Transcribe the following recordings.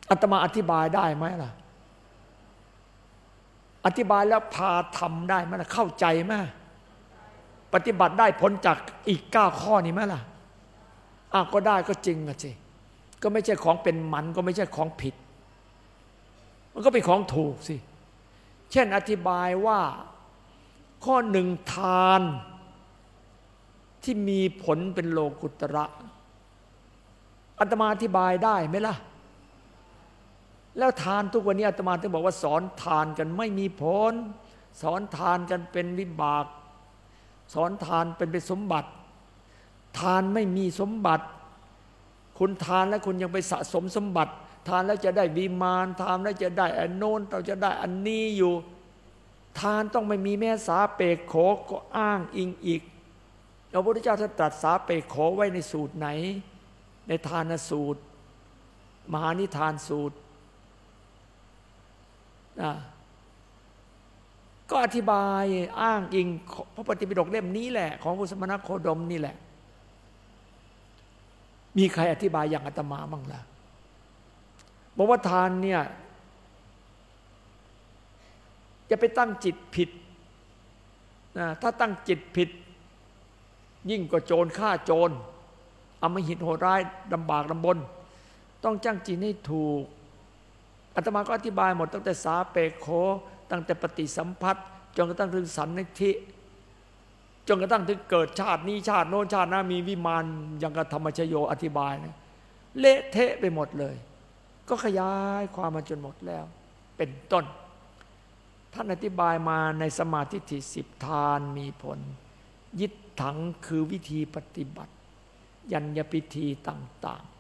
อาตมาอธิบายได้ไหมล่ะอธิบายแล้วพาทำได้ไหมล่ะเข้าใจไหมปฏิบัติได้ผลจากอีก9 ข้อนี้ไหมล่ะก็ได้ก็จริงอะสิก็ไม่ใช่ของเป็นมันก็ไม่ใช่ของผิดมันก็เป็นของถูกสิเช่นอธิบายว่าข้อหนึ่งทานที่มีผลเป็นโลกุตระอาตมาอธิบายได้ไหมล่ะแล้วทานทุกวันนี้อาตมาถึงบอกว่าสอนทานกันไม่มีผลสอนทานกันเป็นวิบากสอนทานเป็นสมบัติทานไม่มีสมบัติคุณทานแล้วคุณยังไปสะสมสมบัติทานแล้วจะได้วิมานทานแล้วจะได้อันโน้นเราจะได้อันนี้อยู่ทานต้องไม่มีแม่สาเปกโขก็อ้างอิงอีกพระพุทธเจ้าท่านตรัสสาเปกโขไว้ในสูตรไหนในทานสูตรมหานิทานสูตรก็อธิบายอ้างอิงพระปฏิปิฎกเล่มนี้แหละของพระสมณโคดมนี่แหละมีใครอธิบายอย่างอาตมาบ้างล่ะบอกว่าทานเนี่ยอย่าไปตั้งจิตผิดถ้าตั้งจิตผิดยิ่งกว่าโจรฆ่าโจรอำมหิตโหดร้ายลำบากลำบนต้องจ้างจิตให้ถูกอาตมาก็อธิบายหมดตั้งแต่สาเปกโขตั้งแต่ปฏิสัมภัตจนกระทั่งถึงสันนิธิจนกระทั่งถึงเกิดชาตินี้ชาติโน้นชาติหน้ามีวิมานอย่างกับธรรมชโยอธิบายนะเละเทะไปหมดเลยก็ขยายความมาจนหมดแล้วเป็นต้นท่านอธิบายมาในสมาธิที่10ทานมีผลยิทถังคือวิธีปฏิบัติยัญญพิธีต่าง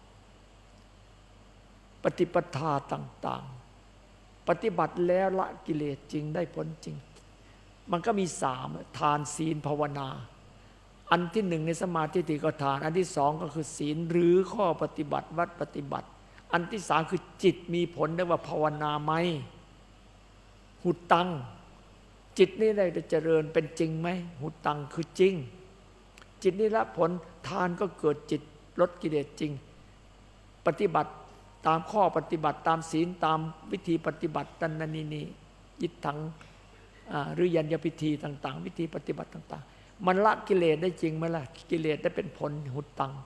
ๆปฏิปทาต่างๆปฏิบัติแล้วละกิเลสจริงได้ผลจริงมันก็มี3ทานศีลภาวนาอันที่1ในสมาธิก็ทานอันที่2ก็คือศีลหรือข้อปฏิบัติวัดปฏิบัติอันที่3คือจิตมีผลเรียกว่าภาวนาไหมหุตังจิตนี่ได้เจริญเป็นจริงไหมหุตังคือจริงจิตนี่ละผลทานก็เกิดจิตลดกิเลสจริงปฏิบัติตามข้อปฏิบัติตามศีลตามวิธีปฏิบัตินั่นนี่ยิทถังหรือยัญญพิธีต่างๆวิธีปฏิบัติต่างๆมันละกิเลสได้จริงไหมล่ะกิเลสได้เป็นผลหุตัง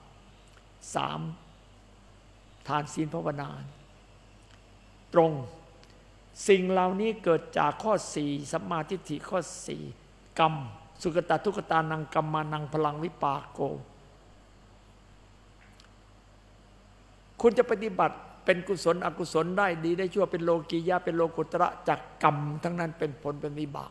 3ทานศีลภาวนาตรงสิ่งเหล่านี้เกิดจากข้อ4สัมมาทิฏฐิข้อ4กรรมสุกตทุกตานังกัมมานังพลังวิปากโกคุณจะปฏิบัติเป็นกุศลอกุศลได้ดีได้ชั่วเป็นโลกียะเป็นโลกุตระจากกรรมทั้งนั้นเป็นผลเป็นวิบาก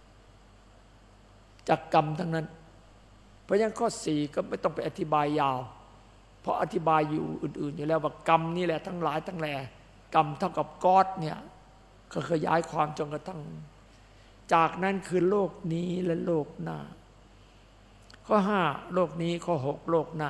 จากกรรมทั้งนั้นเพราะฉะนั้นข้อ4ก็ไม่ต้องไปอธิบายยาวเพราะอธิบายอยู่อื่นๆอยู่แล้วว่ากรรมนี่แหละทั้งหลายทั้งแหล่กรรมเท่ากับก๊อดเนี่ยก็ขยายความจนกระทั่งจากนั้นคือโลกนี้และโลกหน้าข้อ5โลกนี้ข้อ6โลกหน้า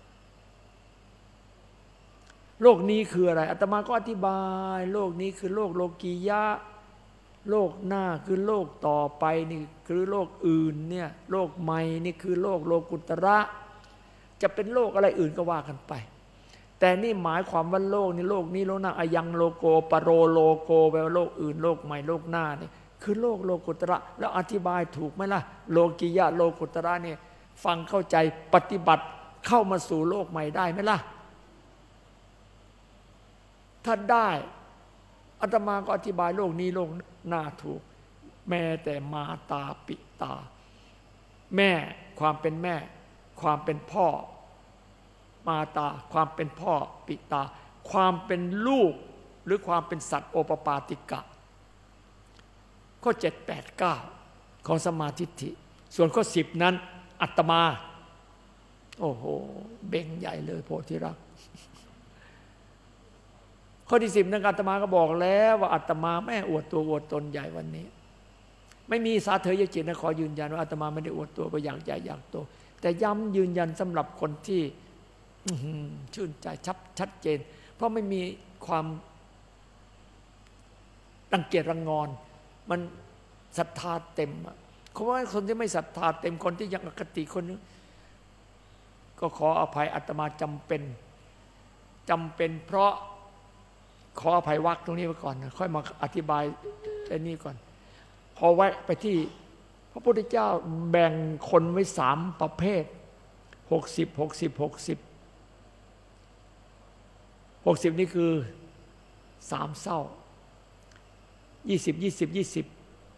โลกนี้คืออะไรอาตมาก็อธิบายโลกนี้คือโลกโลกียะโลกหน้าคือโลกต่อไปนี่คือโลกอื่นเนี่ยโลกใหม่นี่คือโลกโลกุตระจะเป็นโลกอะไรอื่นก็ว่ากันไปแต่นี่หมายความว่าโลกนี้โลกนี้โลกหน้าอายังโลโกปโรโลโกแปลว่าโลกอื่นโลกใหม่โลกหน้านี่คือโลกโลกุตระแล้วอธิบายถูกไหมล่ะโลกียะโลกุตระเนี่ยฟังเข้าใจปฏิบัติเข้ามาสู่โลกใหม่ได้ไหมล่ะถ้าได้อาตมาก็อธิบายโลกนี้โลกหน้าถูกแม้แต่มาตาปิตาแม่ความเป็นแม่ความเป็นพ่อมาตาความเป็นพ่อปิตาความเป็นลูกหรือความเป็นสัตว์โอปปาติกะข้อ7 8 9ของสมาธิฐิส่วนข้อ10นั้นอัตมาโอ้โหเบ่งใหญ่เลยโพธิรักข้อที่10นั้นอาตมาก็บอกแล้วว่าอาตมาไม่อวดตัวอวดตนใหญ่วันนี้ไม่มีสาเถยจิตนะขอยืนยันว่าอาตมาไม่ได้อวดตัวว่าอยากใหญ่อยากโตแต่ย้ำยืนยันสำหรับคนที่ชื่นใจชัดเจนเพราะไม่มีความรังเกียจรังงอนมันศรัทธาเต็มเพราะว่าคนที่ไม่ศรัทธาเต็มคนที่ยังอคติคนนึงก็ขออภัยอาตมาจำเป็นเพราะขออภัยวรรคตรงนี้ไว้ก่อนนะค่อยมาอธิบายไอ้นี่ก่อนพอไว้ไปที่พระพุทธเจ้าแบ่งคนไว้3ประเภท60นี่คือ3เศร้า20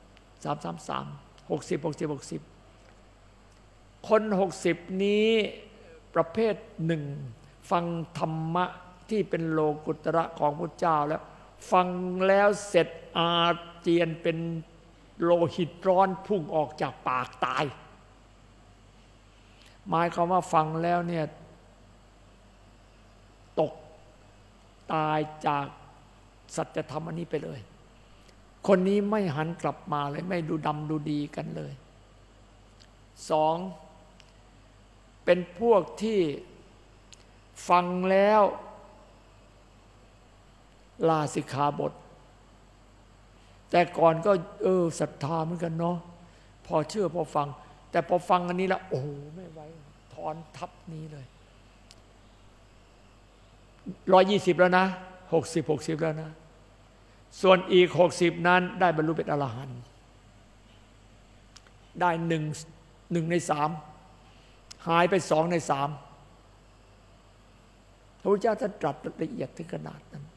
3 คน60นี้ประเภท1ฟังธรรมะที่เป็นโลกุตระของพระเจ้าแล้วฟังแล้วเสร็จอาเจียนเป็นโลหิตร้อนพุ่งออกจากปากตายหมายความว่าฟังแล้วเนี่ยตกตายจากสัจธรรมอันนี้ไปเลยคนนี้ไม่หันกลับมาเลยไม่ดูดำดูดีกันเลย2เป็นพวกที่ฟังแล้วลาสิกขาบทแต่ก่อนก็ศรัทธาเหมือนกันเนาะพอเชื่อพอฟังแต่พอฟังอันนี้แล้วโอ้ไม่ไหวถอนทับนี้เลย120แล้วนะ60แล้วนะส่วนอีก60นั้นได้บรรลุเป็นอรหันต์ได้1ใน 3หายไป2 ใน 3พระพุทธเจ้าท่านตรัสละเอียดถึงขนาดนั้น